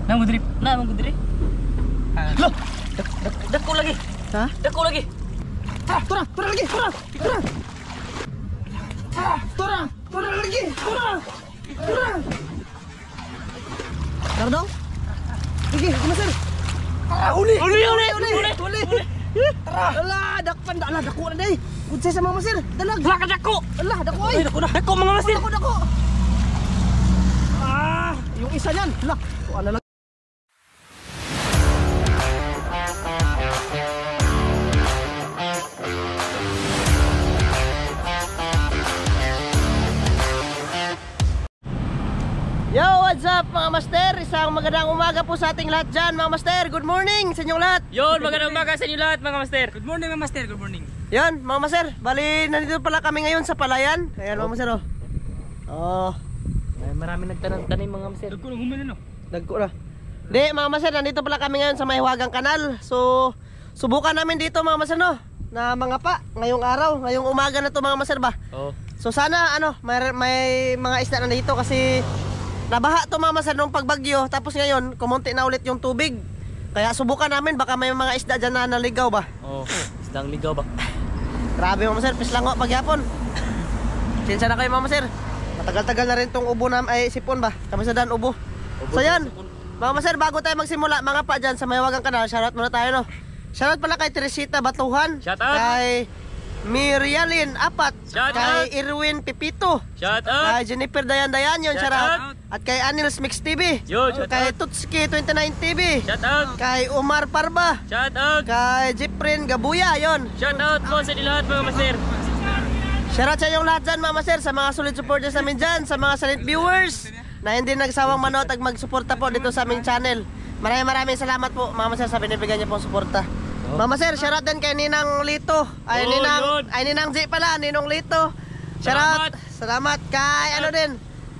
Nang gudrip. Loh, dako lagi. Ha? Dako lagi. Tura lagi, tura. Tura lagi, tura. Tara dong. Sige, Master. Uli. Alah, dakpan dak lah dako na day. Unsay sa mga Master? Dalag. Wala ka dako. Alah, dako ay. Dako mga master. Dako. Yung isa niyan. Lah, ano lang. Yo, what's up mga master? Isang magandang umaga po sa ating lahat dyan mga master. Good morning sa inyong lahat. Yon, magandang umaga sa inyo lahat mga master. Good morning mga master, good morning. Yan mga master, bali nandito pala kami ngayon sa Palayan. Ayan mga master oh. Oh, Ay, marami nagtanim mga master. Dagko lang humana no. dagko na. Di mga master, nandito pala kami ngayon sa Mahiwagang Kanal. So, subukan namin dito mga master no, na mga pa, ngayong araw, ngayong umaga na to mga master ba. Oo. So sana ano, may mga isda na dito kasi nabaha to mga master nung pagbagyo. Tapos ngayon, kumunti na ulit yung tubig. Kaya subukan namin, baka may mga isda dyan na naligaw ba. Oo, isdang ligaw ba? Grabe mga master, pislango pagyapon. Sinsya na kayo mga master. Matagal-tagal na rin tong ubo na ay sipon ba. Kami sa dan ubo. So yan, mga master, bago tayo magsimula, mga pa dyan sa Mahiwagang Kanal, shoutout muna tayo no. Shoutout pala kay Teresita Batuhan. Shoutout. Kay Mirialin Apat. Shoutout. Kay Irwin Pipito. Shout out. Kay Jennifer Dayan yun, shoutout. At kay Anils Mix TV. Yo, shout Kay out. Tutski 29 TV. Shout out. Kay Umar Parba. Shout out. Kay Jeprin Gabuya, yon. Shout out po sa inyo lahat mga master. Shoutout sa inyong lahat dyan mga master, sa mga solid supporters namin dyan, sa mga solid viewers na hindi nagsawang manood at magsuporta po dito sa aming channel. Maraming salamat po mga master sa binibigyan niyo pong suporta. Mga master, shoutout din kay Ninang Lito. Ay, Oh, yun. Ninang J pala, Ninong Lito. Shoutout. Salamat kay ano din,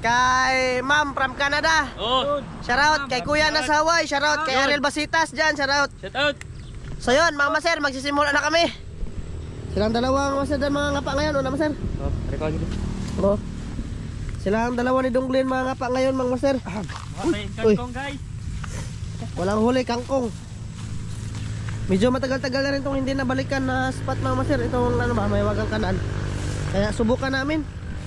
kay Ma'am from Canada. Oh, Shoutout kay Kuya Nasaway. Shoutout kay Yun. Ariel Basitas dyan. Shoutout. shout out. So yun mga master, magsisimula na kami. Silang dalawang master dan mga ngapa ngayon, una master. Oh, record dito. Oh. Silang dalawa ni Donglin mga ngapa ngayon mga master. Okay, Uy. kangkong guys. Walang huli, kangkong. Medyo matagal-tagal na rin itong hindi nabalikan na spot mga master. Itong ano ba, Mahiwagang Kanal. Kaya subukan namin.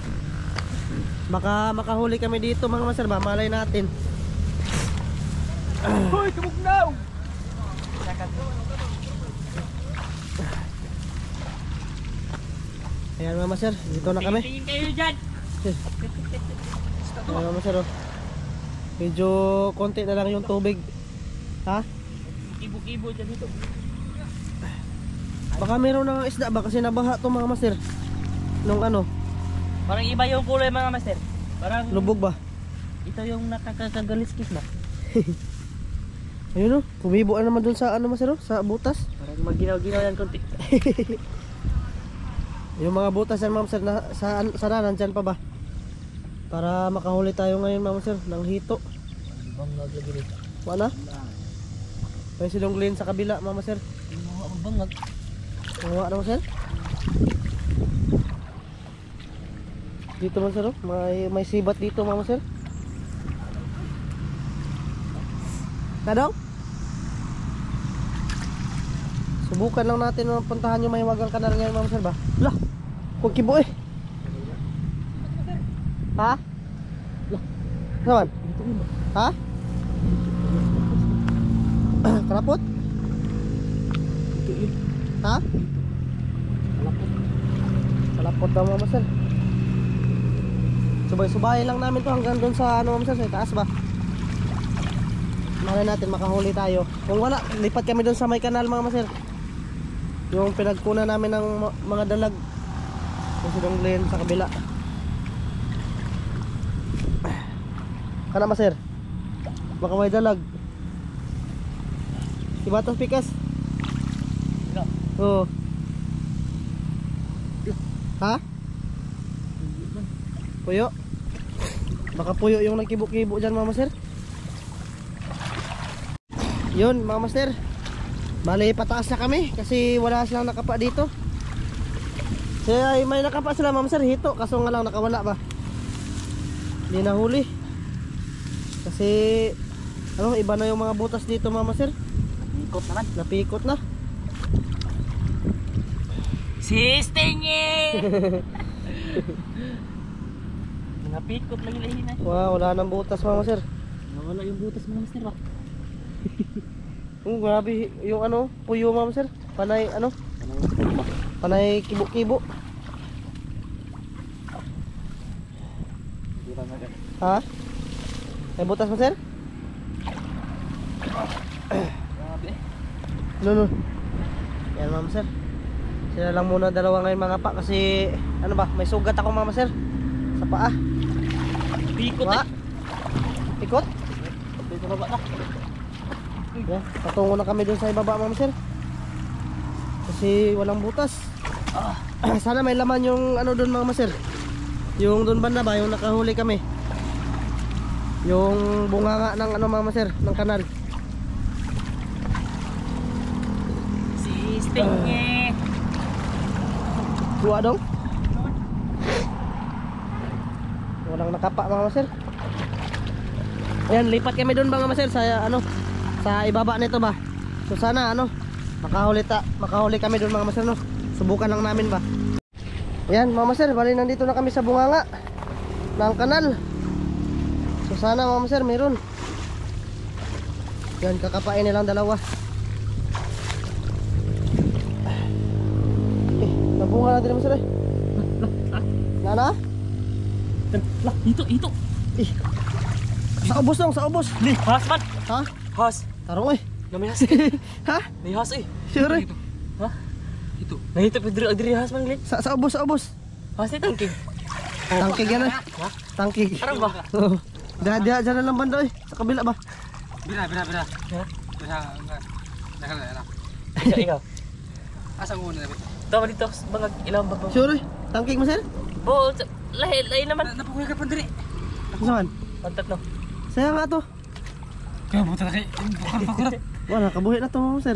Baka makahuli kami dito mga master ba, malay natin. Hoy, tumugnaw. Ayan mga master, dito na kami. Tingin kayo dyan. Ayan mga master oh. Medyo konti na lang yung tubig. Ha? Kibo-kibo dyan dito. Baka meron na isda ba kasi nabaha to mga master. Nung ano, Parang iba yung kulay mga master. Parang lubog ba? ito yung nakakagaliskis ba? Ayun oh, kumibo na naman dun sa ano master oh, sa butas. Parang maginaw-ginaw yan konti. Yung mga butas yan mga master na, sa nandyan pa ba? Para makahuli tayo ngayon mga master ng hito. Bang naglagi dito. Wala? May silong Glen sa kabila mga master. Ang bangag. Nawa na master. Dito master oh, may sibat dito mga master. Kadong? Subukan lang natin na puntahan yung Mahiwagang Kanal ngayon mga master ba? Lah! Kung kibo eh! Ha? Lah! Naman? Ha? Karapot? Ha? Kalapot daw mga master. Subay-subay lang namin to hanggang doon sa ano mga master, sa taas ba? Malay natin makahuli tayo. Kung wala, lipat kami doon sa may kanal mga master. Yung pinagkunan namin ng mga dalag. Yung silong Glen sa kabila. Kana master? Baka may dalag. Ibatas pikas. Oo. Ha? Puyo? Baka puyo yung nagkibo-kibo dyan mga master. Yun mga master, bali pataas na kami kasi wala silang nakapa dito. Kaya may nakapa sila mga master, hito, kaso nga lang nakawala ba. Hindi nahuli kasi Ano, iba na yung mga butas dito Mama Sir. Ikot naman. Napikot na. Sistingi! Napikot lagi lahin na. Wow, wala nang butas Mama Sir. Wala yung butas mga master ba? Grabe yung ano, puyo Mama Sir. Panay ano? Panay kibo-kibo. Ha? May butas Mama Sir? Grabe. No. Yan Mama Sir. Sila lang muna dalawa ngayon mga pa kasi ano ba, may sugat ako Mama Sir sa paa. Pikot Wa? Ikot? Dito baba na. Yan, patungo na kami dun sa ibaba Mama Sir. Kasi walang butas. Sana may laman yung ano dun Mama Sir. Yung dun banda ba, yung nakahuli kami. Yung bunganga ng ano Mama Sir, ng kanal. Sistingi! Dua dong. Walang nakapa Mama Sir. Ayan, lipat kami doon Mama Sir sa ano, sa ibaba nito ba. So sana ano, makahuli kami doon Mama Sir no. Subukan lang namin ba. Ayan Mama Sir, bali nandito na kami sa bunganga ng kanal. So sana Mama Sir meron. Yan, kakapain nilang dalawa. Nabunga natin Mama Sir eh. Nana? Lah, ito. Sa ubos dong, sa ubos. Ni, has man. Ha? Has. Tarong eh. Namihas. Ha? Nihas eh. Sure eh. Ha? Ito. Nahito diri has man glit. Sa ubos, sa ubos. Has ni tangking. Tangkig yan eh. Ha? Tangkig. Parang ba? Oo. Diyan na lang banda eh. Sa kabila ba? Bira. Ha? Bira, nakala. Ikaw. Asa mo na bito? Tama dito, bangag ilang ba? Sure eh. Tangkig mo sir? Bo, lahi naman. Napukuha ka pandiri. Saan? Pantat no. Saya nga to. Kaya buta na kay bakar. Wala, kabuhi na to sir.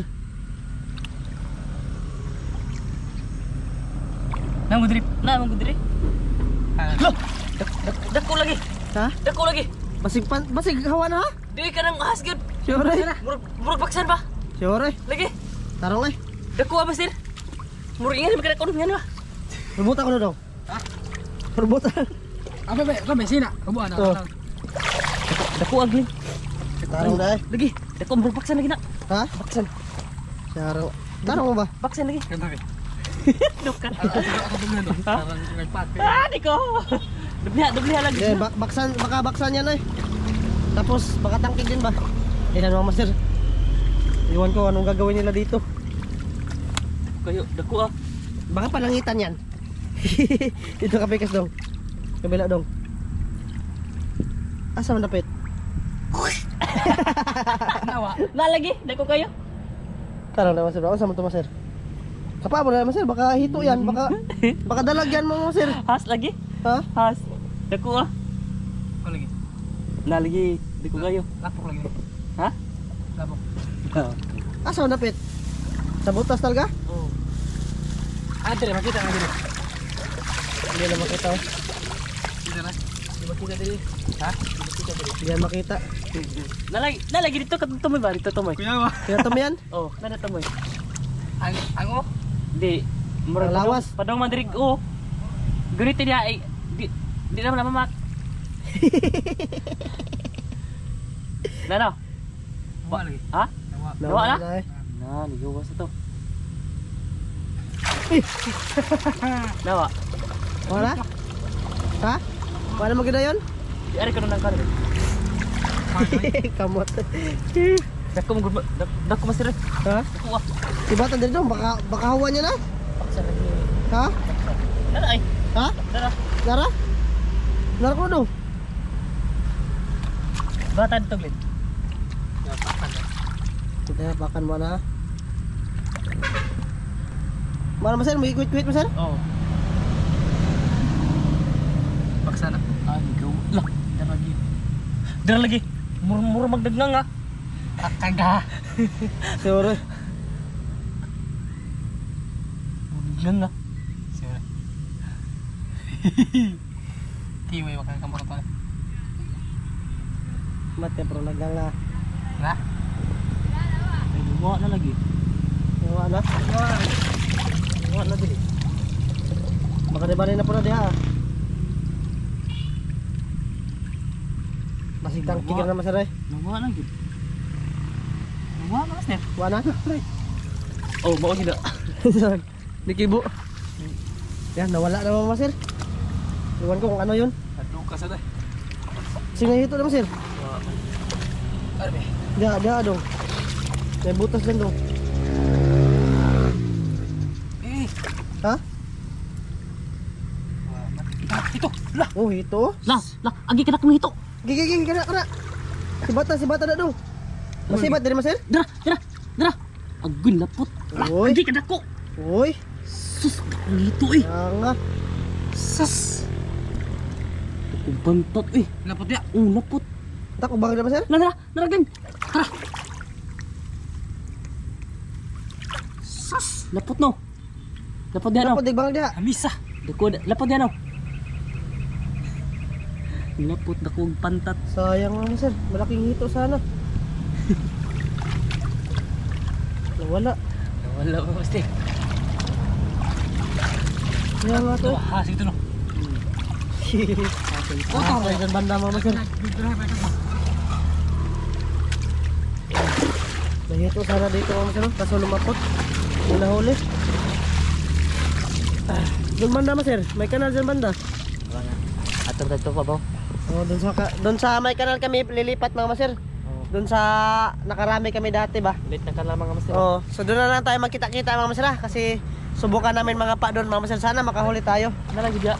Nang mo drip. Na, magudiri. Lo! Dako lagi. Ha? Dako lagi. Basig hawa na ha? Di ka nang ahas gyud. Sure eh. Murag baksan ba? Sure eh. Lagi. Tarong eh. Dako ba sir? Murag ingani magkana kon ngano ba? Perbuta ko na daw. Ha? Perbuta. Apa ba? Kami sina. Kabuan Oh. na. Dako agin. Tarong na eh. Lagi. Dako murag baksan lagi na. Ha? Baksan. Tarong. Tarong mo ba? Baksan lagi. Kanta kay. Duka. Ako bugno. Parang nagpat. Ah, di ko. Dubliha lagi. Eh, baka baksan yan eh. Tapos baka tangkig din ba? Ilan Mama Sir? Iwan ko anong gagawin nila dito. Kayo, dako ah. Baka palangitan yan. Dito ka pikas dong. Kabila dong. Asa man dapit? Nawa. Na lagi, dako kayo. Tarang na Sir. Asa man to Sir? Kapa mo na Sir, baka hito yan, baka dalagyan mo Sir. Has lagi. Ha? Has. Dako ah. Ko lagi. Na lagi, dako kayo. Lapok lagi. Ha? Lapok. Asa man dapit? Sa butas talaga? Oh. Dire makita na dire. Hindi na makita. Oh. Dire na. Di makita dire. Ha? Hindi na makita. Nalagi dito katumoy ba? Dito tumoy. Kuya ba? Kaya yan? Oh, nana tumoy. Ang o. Di. Ang lawas. Padong mandirig oh. Ganito niya ay di naman namamak. Nano? Nawa lagi. Ha? Nawa. Nawa na? Na eh. Na, ligawas na to. Nawa. Wala? Ha? Wala mo gina yun? Di ari ko nang karon. Kamot. Dako mo dako masir. Ha? Dako ah. Tibatan din dong, baka hawa niya na? Paksa lagi. Ha? Nana ay. Ha? Nana. Nara? Nara ko na dong. Bata dito glit. Kita pakan mo na. Mana Sir? May kuit-kuit mo Sir? Oh. Baksa na. Ah, ligaw. Lah, dara lagi. Dara lagi. Mura magdagnang ah. Kakaga. Sure. Magdagnang ah. Sure. Tiway makan kamu apa? Mati bro nagang na. Na? Ay, nawa na lagi. Nawa na. Nawa na dili. Baka dibali na po na diha. Masitang Nawa. kikir na masir eh. Nawa na gid. Nawa na master. Wala na. Oh, mao sila. Nikibo. Yan, nawala na mga masir. Iwan ko kung ano yun. Adto ka sa day. Sige ito na masir. Arbe. Diha dong. May butas dyan dong. Eh. Ha? Ito. Lah. Oh, ito. Lah, agi kana kung hito. Gigi, kana. Si bata na dong. Masibat dari masir? Dara. Agun lapot. Lah, Uy. agi kana ko. Uy. Sus, ang hito eh. Nga. Sas. Kung bantot eh. Lapot ya. Lapot. Tak ko bakit na masir? Dara din. Tara. Sas, lapot no. Lapot diyan no. Dapat digbang diha. Hamisa. Dako, lapot diyan no. Lapot dako og pantat. Sayang nga masir. Malaking hito sana. Nawala. Wala pa pasti. Kaya nga to. Ha, sige to no. Ah, sa isang banda mga masir. Nahito sana dito mga masir. Kaso lumapot. Hindi nahuli. Doon banda masir. May kanal dyan banda. Ato pa ba? Oh, doon sa may kanal kami lilipat mga masir. Doon sa nakarami kami dati ba? Late na ka lang mga master. Oo. So doon na lang tayo magkita-kita mga masir ha? Kasi subukan namin mga pa doon mga masir. Sana makahuli tayo. Nalagi dia.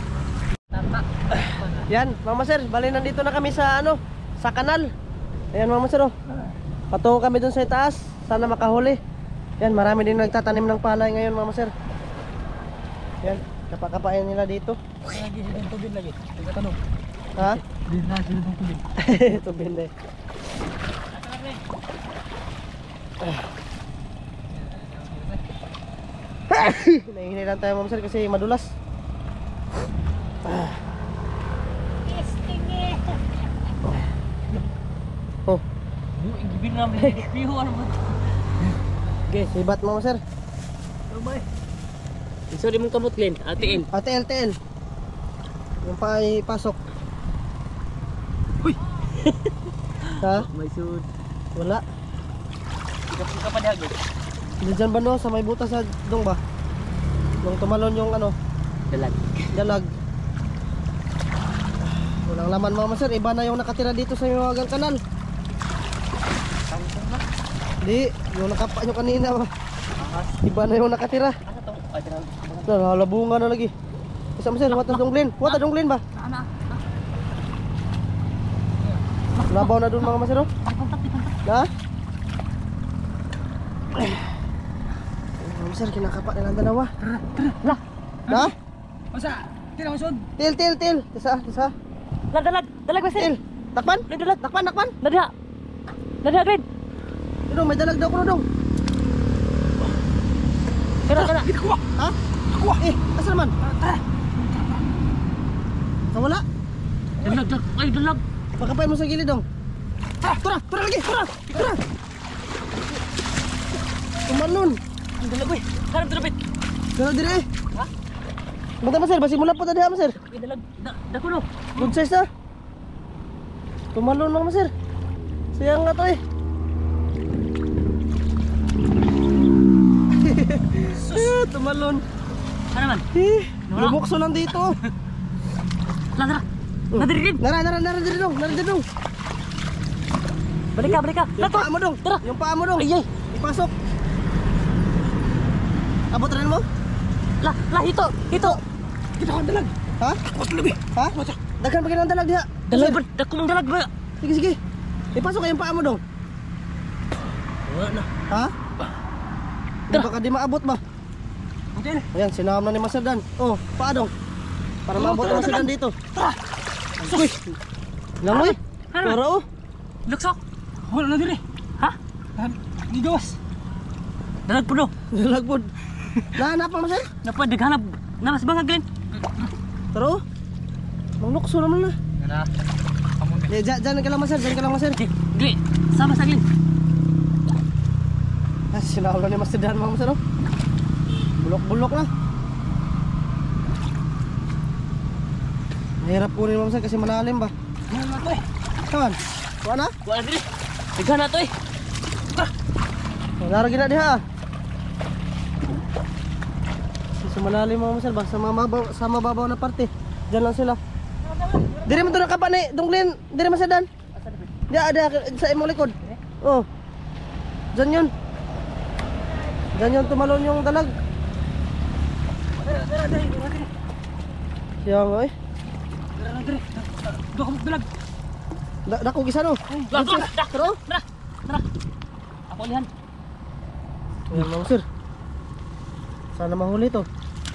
Yan mga masir. Bali nandito na kami sa ano? Sa kanal. Ayan mga masir oh. Patungo kami doon sa itaas. Sana makahuli. Yan marami din nagtatanim ng palay ngayon mga masir. Yan. Kapakapain nila dito. Lagi sa tubig lagi. Tiga tanong. Ha? Din na sila ng tubig. Ito bende. Nahinay lang tayo mga masir kasi madulas. Oh, Gibin namin piho ano ba? okay, sibat mga masir. Bye. Iso di mong kamot Glenn, ATL. Ate LTL. Yung pa ay pasok. Uy. Ha? May sud. Wala. Ika pa diha. Diyan ba no? Sa may butas sa dong ba? Nung tumalon yung ano, Dalag. dalag. Walang laman mga masir. Iba na yung nakatira dito sa Hiwagang Kanal. Di, yung nakapa nyo kanina ba? Iba na yung nakatira. Nalalabungan na lagi. Isa masir, wata dong Glenn. Wata dong Glenn ba? Labaw na dun mga masir oh. Na? Mga masir, kinakapa na lang dalawa. Lah, Na? Masa? Tira masud. Til. Isa. dalag ba Til. Takpan? Dalag. Takpan. Nadiha Glenn. Dong, may dalag daw ko dong. Kana. Kuha. Ha? Kuha. Asa naman? Tara. Nawala? Dalag. Pagkapain mo sa gilid dong. Tara lagi. Tumalon. Dalag eh. Karap trapit. Gano'n dire eh. Ha? Banta masir, basi mula po tadi ha masir. Dalag. Dako no. Good size na. Tumalon mga masir. Sayang nga to eh. Tumalon. Ano man? Wala. Lumukso lang dito. Lah. Nadiri din. Nara dire dong. Balik ka. Yung paa mo dong. Tara. Yung paa mo dong. Ay. Ipasok. Abot rin mo? Lah hito. Kita kan dalag. Ha? Mas lebih. Ha? Daghan pa ng dalag diha. Dalag ba? Dako mong dalag ba? Sige. Ipasok kayong paa mo dong. Wala na. Ha? Di baka di maabot ba? Hotel. Ayan, sinaham na ni Master Dan. Oh, paa dong. Para maabot ang Master Dan dito. Tara. Uy! Langoy! Ano? Para oh! Lukso. Wala na dire. Ha? Di gawas. Dalag po no. Nalagbod. Nahanap pa Master? Napa daghanap. Naras ba nga Glenn? Tara oh! Manglukso naman na. Ngana. Kamu Dyan ka lang Master, Master. Glenn. Sama sa Glenn. Sinawala ni Master Dan mga master oh. Bulok-bulok na. Mahirap kunin mga master kasi malalim ba. Ano na to eh? Saan? Kuha na? Wala diri. Tighan na to eh. Laragi na diha. Sa malalim mga master ba? Sa mababaw na parte. Diyan lang sila. Diri mo to nakapa ni Dunglin. Diri Master Dan. Diya ada sa imong likod. Oh. Diyan yun. Diyan yun tumalon yung dalag. Siya nga eh. Dako magdalag. Dako gisa no. Pero Tara. Ako lihan. ayan mga sir. Sana mahuli to.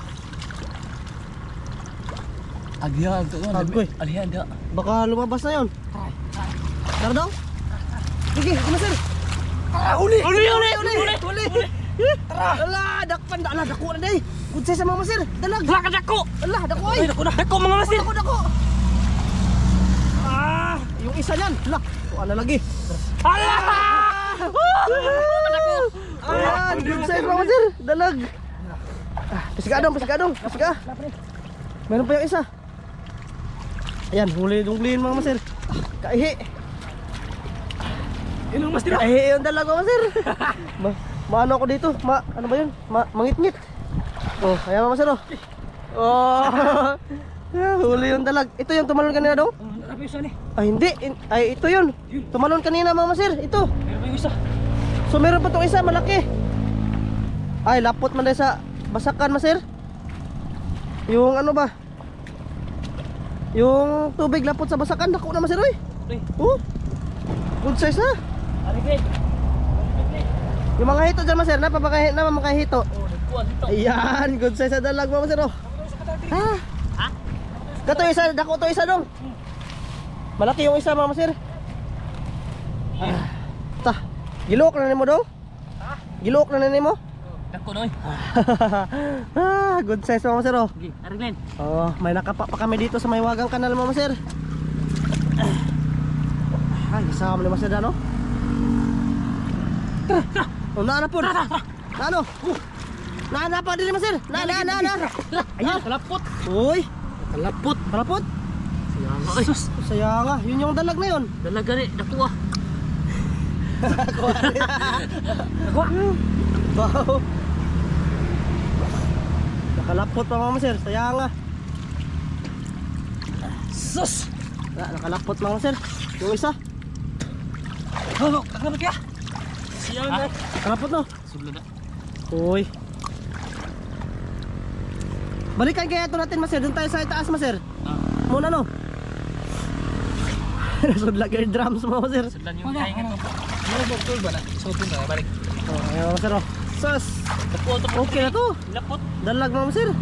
Agihan to. Agoy. Alihan dia. Baka lumabas na yun. Tara daw. Sige, sige sir. Uli. Tara. Ala, dakpan ala dako na day. Kunsay sa mga sir. Dalag. Wala ka dako. Ala, dako ay. Dako mga master. Dako. Yung isa yan. Ala, ano lagi? Hala! Ayan, good size mga sir. Dalag. Pisga. Meron pa yung isa. Ayan, huli dunglin mga master. Kaihi. Inong master. Kaihi yung dalag mga sir. Maano ako dito? Ano ba yun? Mangit-ngit. Oh, ayan mga master oh. Oh. Huli yung dalag. Ito yung tumalon kanina daw? Ano pa yung isa ni? Ay hindi. Ay ito yun. Tumalon kanina mga master. Ito. Meron pa yung isa. So meron pa itong isa malaki. Ay lapot man dahil sa basakan master. Yung ano ba? Yung tubig lapot sa basakan. Dako na master oy. Oh. Good size na. Arigay. Yung mga hito dyan master. Napapakahin na mga hito. Oh, nagkuha dito. Ayan. Good size na dalag mga master oh. Ha? Ha? Kato isa. Dako to isa dong. Malaki yung isa mga master. Ta. Gilok na nimo dong? Ha? Gilok na nimo? Dako noy. Good size mga master oh. Sige, Ariglen. Oh, may nakapa pa kami dito sa may wagang kanal mga master. Ay, kasama ni Master Dan oh. Oh, naana po. Naano? Naana pa din master. Na. Ayun, kalapot. Uy, Kalapot. malapot. Ay, sus. Saya nga, yun yung dalag na yun. Dalaga rin, dako ah. Wow. Nakalapot pa mga master, saya nga. Sus. Nakalapot mga master. Yung isa. Oh, kakabot ka. Siya na. Nakalapot no. Subla na. Uy. Balikan kaya ito natin master, doon tayo sa itaas master. Muna no. Sudlag yung drums mo master. Sudlan yung kaingan mo. Ano ba tool ba na? Sopin na balik. Oh, ayan master oh. Sus. Dako to. Okay na to. Lapot. Dalag mga master.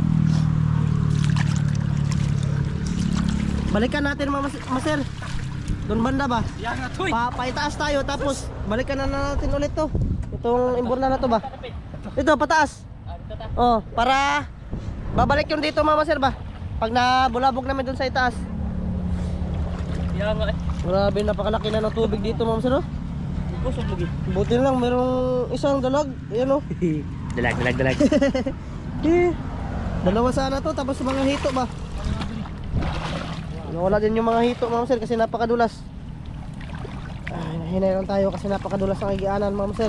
Balikan natin mga master. Doon banda ba? Yan nga toy. Paitaas tayo tapos balikan na natin ulit to. Itong imborna na to ba? Ito pataas. Oh, para babalik yung dito mga master ba? Pag nabulabog namin doon sa itaas. Yan nga eh. Grabe, napakalaki na ng tubig dito mga master oh. Kusog lagi. Buti na lang merong isang dalag. Ayan oh. Dalag. Dalawa sana to tapos mga hito ba? Wala din yung mga hito mga master kasi napakadulas. Ay, nahinay lang tayo kasi napakadulas ang igianan mga master.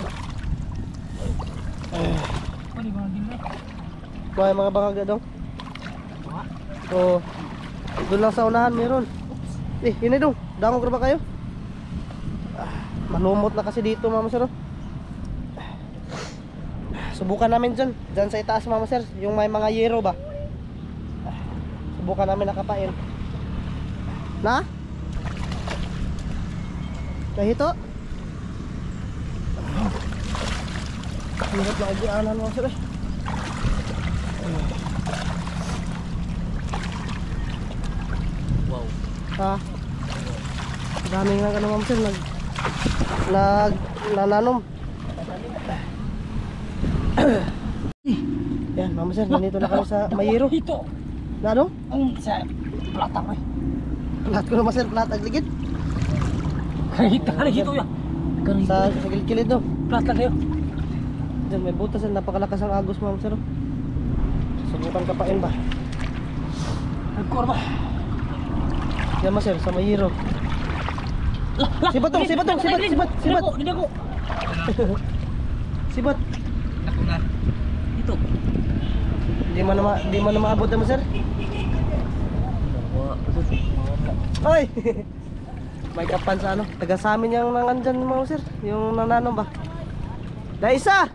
Pwede ba din na? Kuha yung mga bangag na dong. Oo. Doon lang sa unahan meron. Hinay dong. Dangog na ba kayo? Malumot na kasi dito mga master. Subukan namin dyan. Dyan sa itaas mga master. Yung may mga yero ba? Subukan namin nakapain. Na? Kahito? Hirap na kagianan mga master. Wow. Ha? Dami nga ka naman sir nananom. Yan mama sir, nandito na kami sa Mayero. Hito. Nano? Ang sa plata ko eh. Plat ko naman sir, plat agligid. Hito ka hito ya. Sa gilid-gilid no. Plata kayo. Diyan may butas yan, napakalakas ang agos mga sir. Subukan kapain ba? Nagkor ba? Yan mga sir, sa mayiro. Sibat tong, sibat tong, sibat, sibat, sibat. Hindi ako. Sibat. Ako na. Ito. Di man na maabot naman sir. Oy! May kapan sa ano, taga sa amin yung nangandyan mga sir, yung nananong ba? Da isa!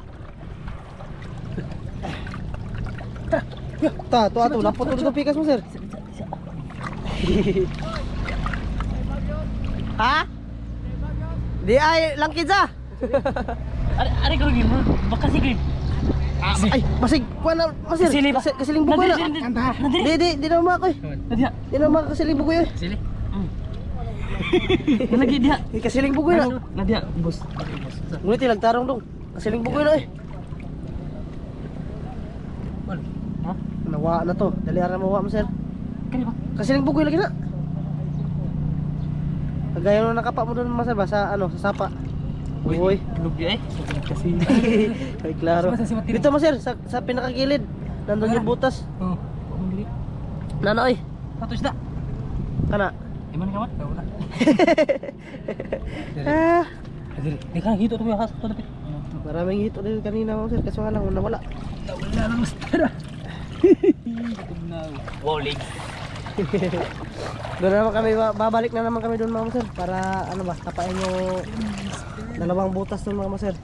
Ato, lapot ulit ang pikas mo sir. Ha? Di ay, langkid sa! Ari ko lagi mo. Baka si Green. Ay, basig, kuha na, masir, Kasili ba? kasiling buko na. Di na mga ko eh. Nadia. Di na mga kasiling buko yun. Sili. Lagi dia. Kasiling buko yun. Nadia, bos. Ngunit ilang tarong dong. Kasiling buko yun eh. Ha? Nawa na to. Dali ara mawa mo sir. Kani ba? Kasiling buko lagi na. Kagaya nung nakapa mo doon masir ba sa ano, sa sapa. Uy. Lugi eh. Kasi. Ay klaro. Dito mo sir, sa pinakagilid. Nandun yung butas. Oh. Pamili. Nano oy. Patos da. Kana. Iman ka mat? Wala. Ah, Di ka gitu tuh ya khas tuh tapi. maraming hito din kanina mo sir, kaso nga lang nawala. Wala na mustara. Wow, leg. Doon naman kami, babalik na naman kami doon mga sir para ano ba, tapain yung dalawang butas doon mga sir.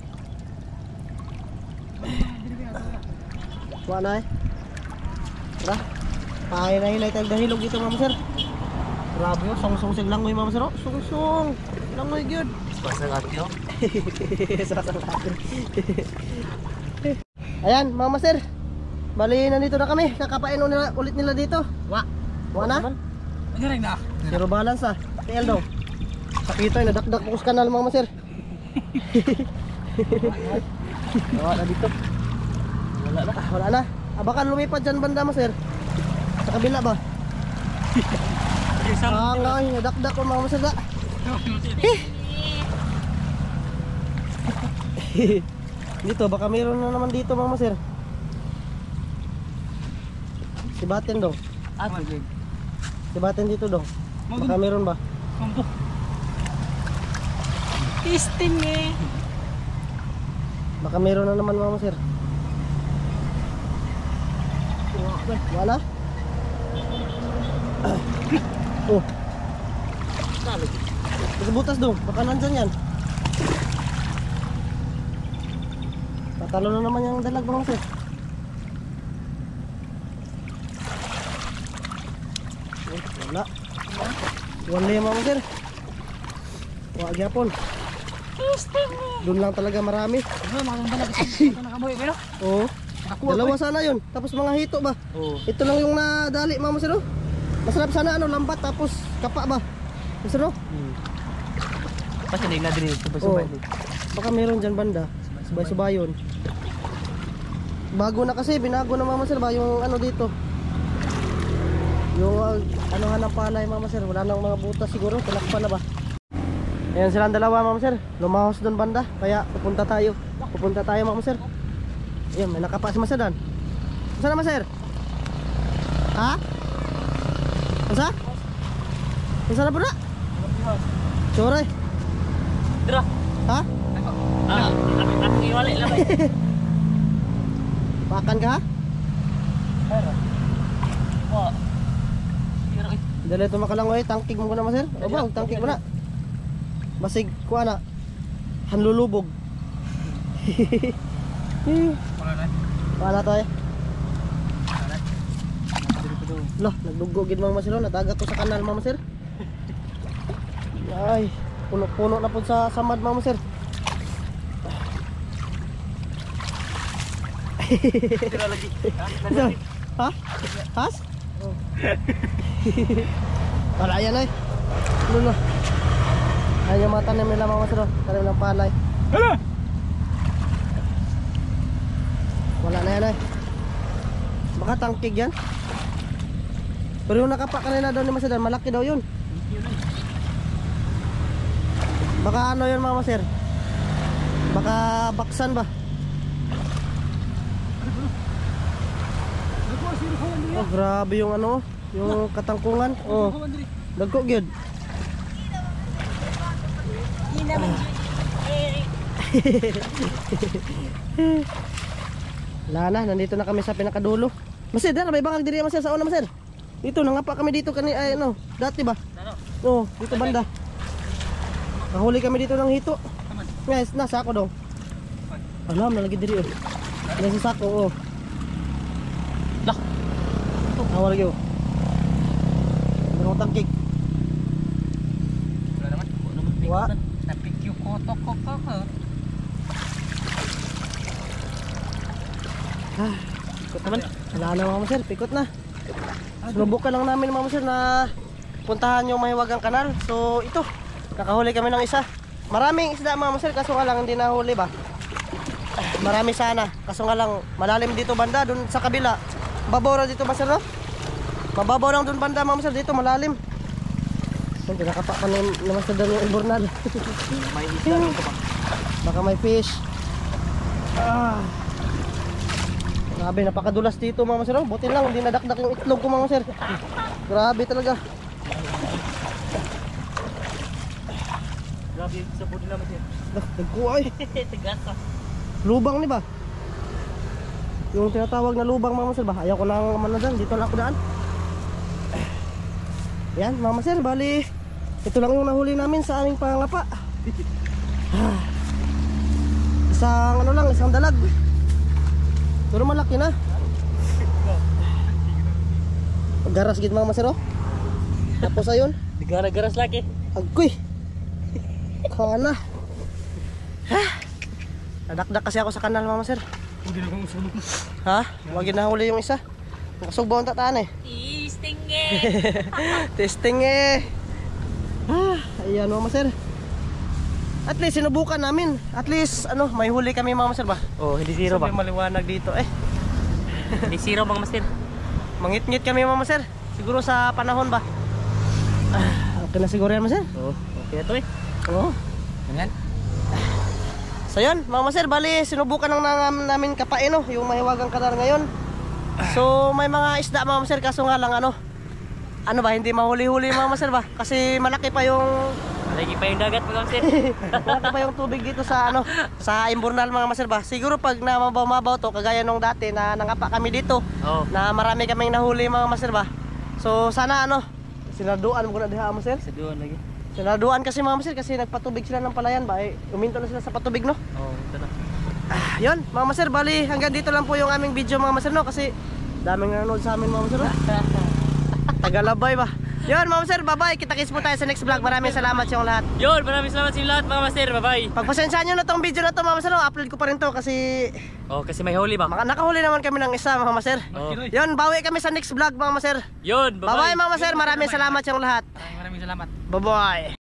Wala na eh. Tara, pahinay-hinay tayong dahilog dito mga sir. Grabe yun, song-song sig langoy mga sir. Song-song, langoy gyud. Pasang ati oh. Sasang atin. Ayan mga sir, bali nandito na kami, kakapain ulit nila dito. Wa na? Galing na. Zero balance ah. TL daw. Sakito ay nadakdak ko sa kanal mga sir. Wala na dito. Wala na. Wala na. Baka lumipad dyan banda mo sir. Sa kabila ba? Nga ay nadakdak ko mga sir da. Dito baka mayroon na naman dito mga sir. Sibatin daw. Sibatin dito daw. Baka mayroon ba? Mampu. Testing eh. Baka mayroon na naman mga sir. Wala? Oh. Sa butas daw. Baka nandyan yan. Patalo na naman yung dalag mga sir. Wala. Wala yung mga sir. Wala gyapon. Doon lang talaga marami. Ano mga dalag ito nakaboy pero. Oo. Dalawa sana yun. Tapos mga hito ba? Oh. Ito lang yung nadali mga sir. Masarap sana ano, lambat tapos kapa ba? Sir no? Pasti ning na diri Oo. subay. Baka meron dyan banda. Subay-subayon. Bago na kasi, binago na mama sir ba yung ano dito. Yung ano ng palay mama sir, wala nang mga butas siguro, tinakpan na ba? Ayan silang dalawa mama sir, lumahos doon banda, kaya pupunta tayo mama sir. Ayan, may nakapa si Masadan. Saan na sir? Ha? Masa? Masa na po na? Sure. Dira. Ha? Aku iwali lang. Pakan ka ha? Wah. Kira eh. Dali ito makalangoy, tangkig mo ko na ma sir. O ba, tangkig mo na. Basig ko na. Hanlulubog. Wala na. Wala to eh. Loh, nagdugo gid mga masiro, natagak ko sa kanal mama sir. Ay, puno-puno na po sa samad mama sir. Dira lagi. Ha? Has? Wala yan ay. Lulo. Ay yung mata nila mama sir, tarim ng palay. Wala na yan ay. Baka tangkig yan. Pero yung nakapa kanina daw ni Masadan, malaki daw yun. Baka ano yun mga sir? Baka baksan ba? Oh, grabe yung ano, yung katangkungan. Oh, dagko gyud. Wala na, nandito na kami sa pinakadulo. Maser, dala may bangag diri maser sa una maser. Dito nangapa kami dito ay ano, dati ba? Oh, dito banda. Nahuli kami dito ng hito. Guys, nasa ako daw. Alam, nalagi diri oh. Nasa sako oh. Lah. Awal lagi oh. Merong tangkik. Wala naman. Wa. Napikyo ko tok. Pikot naman. Wala na mga maser, pikot na. Sinubukan lang namin mga maser na puntahan yung Mahiwagang Kanal. So ito, nakahuli kami ng isa. Maraming isda mga maser, kaso nga lang hindi nahuli ba. Marami sana, kaso nga lang malalim dito banda, dun sa kabila. Mababaw na dito maser no? Mababaw lang dun banda mga maser, dito malalim. Hindi nakapa pa ni maser doon yung imbornal. May isda dito ba? Baka may fish. Grabe, napakadulas dito mga maser. Buti lang, hindi nadakdak yung itlog ko mga maser. Grabe talaga. Grabe sa budi naman siya. Nagkuhay. Tigasa. Lubang ni ba? Yung tinatawag na lubang mga maser ba? Ayaw ko nang ano dyan, dito lang ako daan. Yan mga maser, bali ito lang yung nahuli namin sa aming pangangapa. Isang ano lang, isang dalag. Pero malaki na. Garas gid mga maser oh. Tapos ayun, Digara-garas lagi. agkoy. Kana. Nadakdak kasi ako sa kanal mga maser. Hindi na kong usulog. Ha? Wag nahuli yung isa. Nakasugbaw ang tataan eh. Testing Testing eh. Ayan mga maser. At least sinubukan namin. At least ano, may huli kami mga maser ba? Oh, hindi zero ba? Sabi maliwanag dito eh. Hindi zero bang master? Mangit-ngit kami mga maser. Siguro sa panahon ba? Okay na siguro yan maser. Oh, okay na to eh. Oo. Ganyan. So yun mga maser, bali sinubukan lang namin kapain no, yung Mahiwagang Kanal ngayon. So may mga isda mga maser, kaso nga lang ano ba, hindi mahuli-huli mga maser ba? Kasi malaki pa yung Malagi pa yung dagat mga master. malaki pa yung tubig dito sa ano, sa Imbornal mga maser ba? Siguro pag namabaw-mabaw to, kagaya nung dati na nangapa kami dito, Oh. na marami kaming nahuli mga maser ba? So sana ano, sinarduan mo na diha maser. Sa doon lagi. Sinarduan kasi mga maser, kasi nagpatubig sila ng palayan ba? Uminto na sila sa patubig no? Oh, ito na. Yun mga maser, bali hanggang dito lang po yung aming video mga maser no, kasi daming nanonood sa amin mga maser no? Tagalabay ba? Yun mga maser, bye bye, kita-kits po tayo sa next vlog. Maraming salamat sa yung lahat. Yun, maraming salamat sa inyo lahat mga master. Bye-bye. Pagpasensyahan nyo na tong video na to mga maser no, upload ko pa rin to kasi Oh, kasi may huli ba? nakahuli naman kami ng isa mga maser. Oh. Yun, bawi kami sa next vlog mga maser. Yun, Bye bye mga maser, maraming salamat sa yung lahat. Maraming salamat. Bye bye.